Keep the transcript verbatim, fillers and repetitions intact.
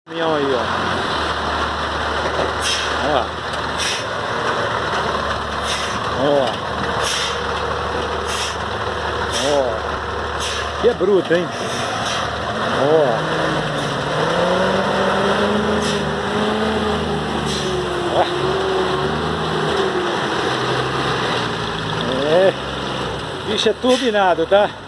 Caminhão aí, ó. Olha lá. Ó. Ó. Que é bruto, hein? Ó. É. Bicho é turbinado, tá?